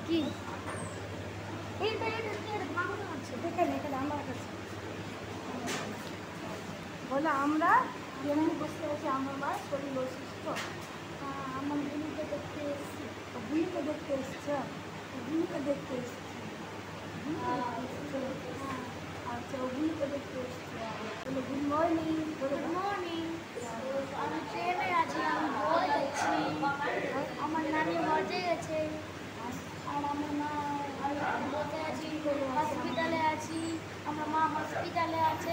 কি এইটা মাংস আছে দেখেন এখানে আমার কাছে বলে আমরা যেমন বসে আছি আমার মা শরীর অসুস্থ আমার বুড়িকে দেখতে এসেছি বুড়িকে দেখতে এসছে বুড়িকে দেখতে এসেছি আচ্ছা বুড়িকে দেখতে এসছে বলে গুড মর্নিং গুড মর্নিং আমি ট্রেনে আছি আমি বই দেখছি আমার নানি মরে গেছে আর আমার মা বসে আছি হসপিটালে আছি আমার মা হসপিটালে আছে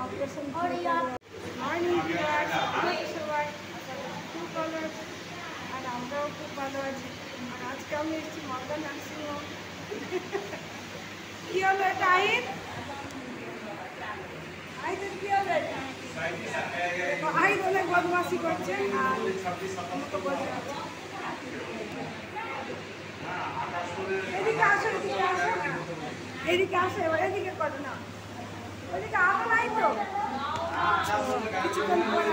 আর আমরাও খুব ভালো আছি আর আজকে আমি এসেছি মালদা নার্সিংহোম কি হলো এটা আহিদের কি হলো আহিদ অনেক বদমাশি করছে আর আমাকে বলতে আছে এদিকে আসো এদিকে আসো এবার এদিকে করো না ওদিকে আলো নাই তো কিছুক্ষণ পরে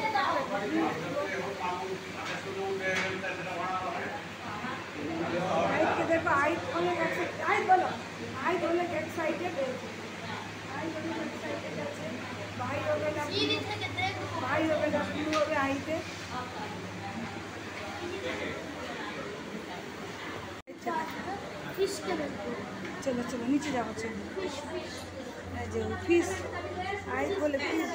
আইকে দেখো আইট অনেক আইট বলো আইট অনেক এক্সাইটেড হয়েছে আইট অনেক এক্সাইটেড আছে ভাই হবে না শুরু হবে আইতে চলো চলো নিচে যাবো চলো এই যে ফিশ আইট বলে ফিশ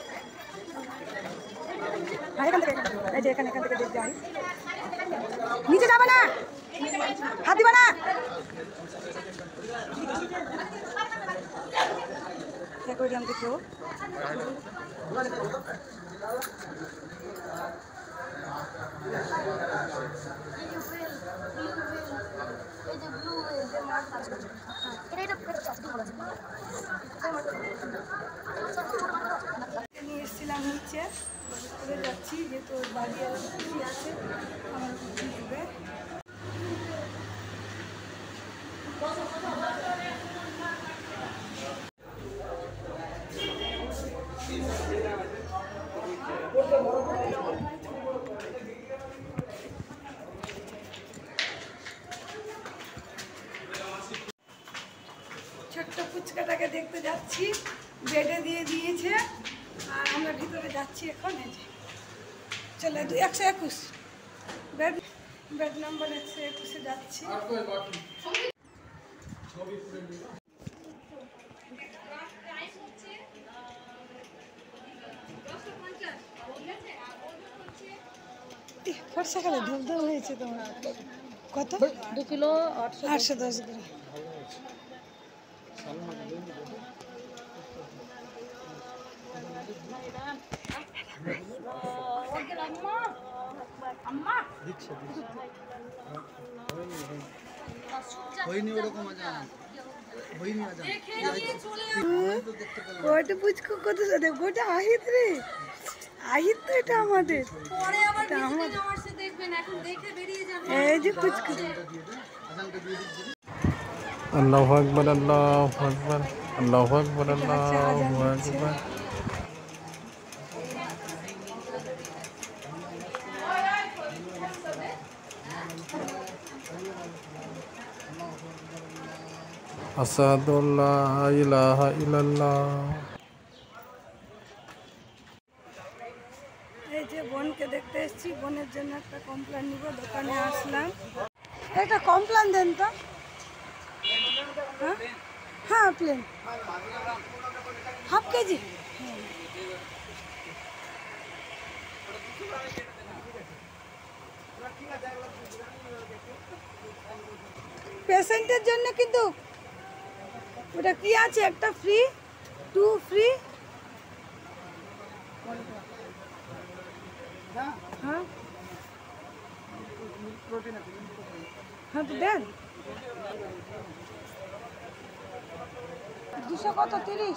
এখান থেকে এই যে এখান থেকে দেখতে আই নিচে যাবে না হাত দিবা না অ্যাকোয়ারিয়াম দেখো নিয়ে এসেছিলাম নিচে করে যাচ্ছি যেহেতু বাড়ি আর খুশি আছে আমার খুশি হবে ছোট্ট ফুচকাটাকে দেখতে যাচ্ছি বেডে দিয়ে দিয়েছে আর আমরা ভিতরে যাচ্ছি এখন চলে 121 বেড নাম্বার 121-এ যাচ্ছি বর্ষাকালে ধুমধাম হয়েছে তোমার কত 2 কিলো 810 গ্রাম ওটা পুচকু কত সাথে গোটা আহিত রে আহিত তো এটা আমাদের এই যে পুচকু আল্লাহু আকবার আল্লাহু আকবার আল্লাহু আকবার আল্লাহু আকবার আশহাদু আল্লা ইলাহা ইল্লাল্লাহ এই যে বোনকে দেখতে এসেছি বোনের জন্য একটা কমপ্লেন নিব দোকানে আসলাম একটা কমপ্লেন দেন তো হ্যাঁ প্লেন হাফ কেজি পেশেন্টের জন্য কিন্তু ওটা কি আছে একটা ফ্রি 2 ফ্রি হ্যাঁ হ্যাঁ তো দেন 200 কত 30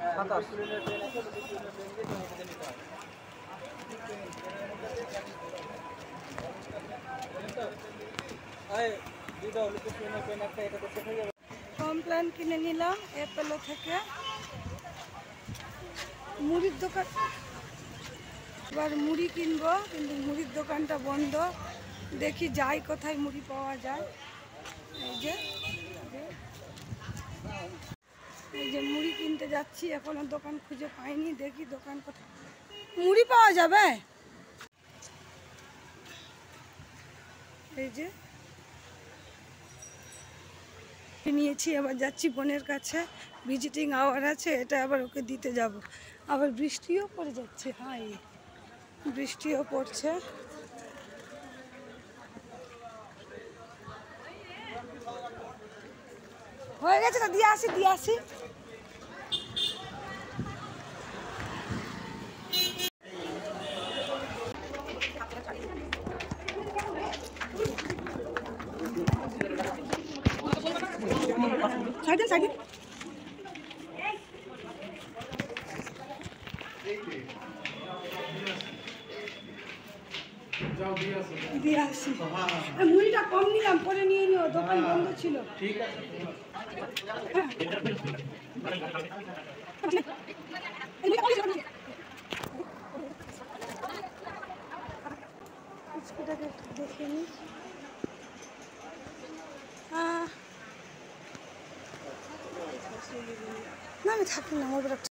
কমপ্লেন কিনে নিলাম অ্যাপেলো থেকে মুড়ির দোকান এবার মুড়ি কিনবো কিন্তু মুড়ির দোকানটা বন্ধ দেখি যাই কোথায় মুড়ি পাওয়া যায় এই যে মুড়ি কিনতে যাচ্ছি, এখনো দোকান খুঁজে পাইনি, দেখি দোকান কোথায় মুড়ি পাওয়া যাবে। এই যে নিয়েছি, আবার যাচ্ছি বোনের কাছে, ভিজিটিং আওয়ার আছে, এটা আবার ওকে দিতে যাব। আবার বৃষ্টিও পড়ে যাচ্ছে, হাই বৃষ্টিও পড়ছে। হয়ে গেছে তো, দিয়ে আসি দিয়ে আসি। সাইডে সাইডে দিয়ে আসি। মুড়িটা কম নিলাম, পরে নিয়ে নিও, দোকান বন্ধ ছিল। ঠিক আছে। দেখে নি না, আমি থাকি না, আমার